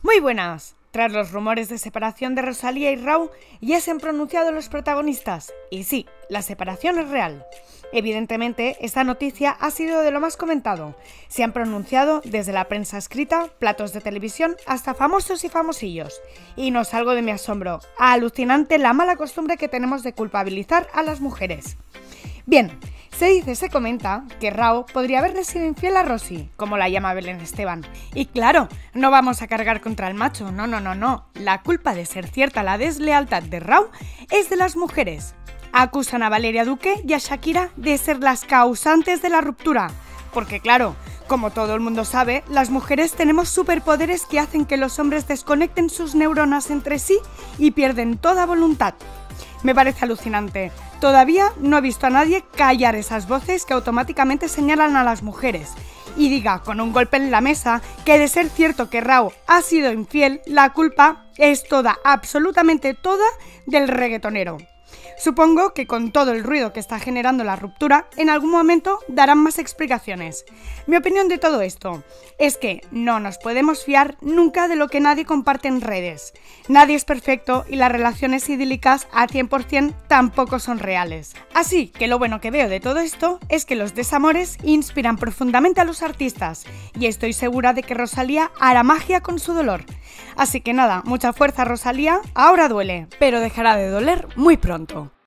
Muy buenas. Tras los rumores de separación de Rosalía y Rauw, ya se han pronunciado los protagonistas. Y sí, la separación es real. Evidentemente, esta noticia ha sido de lo más comentado. Se han pronunciado desde la prensa escrita, platos de televisión, hasta famosos y famosillos. Y no salgo de mi asombro. Alucinante la mala costumbre que tenemos de culpabilizar a las mujeres. Bien, se comenta que Rauw podría haberle sido infiel a Rosy, como la llama Belén Esteban. Y claro, no vamos a cargar contra el macho, no. La culpa de ser cierta la deslealtad de Rauw es de las mujeres. Acusan a Valeria Duque y a Shakira de ser las causantes de la ruptura. Porque claro, como todo el mundo sabe, las mujeres tenemos superpoderes que hacen que los hombres desconecten sus neuronas entre sí y pierden toda voluntad. Me parece alucinante. Todavía no he visto a nadie callar esas voces que automáticamente señalan a las mujeres y diga con un golpe en la mesa que de ser cierto que Rauw ha sido infiel, la culpa es toda, absolutamente toda, del reggaetonero. Supongo que con todo el ruido que está generando la ruptura, en algún momento darán más explicaciones. Mi opinión de todo esto es que no nos podemos fiar nunca de lo que nadie comparte en redes. Nadie es perfecto y las relaciones idílicas a 100% tampoco son reales. Así que lo bueno que veo de todo esto es que los desamores inspiran profundamente a los artistas y estoy segura de que Rosalía hará magia con su dolor. Así que nada, mucha fuerza Rosalía, ahora duele, pero dejará de doler muy pronto.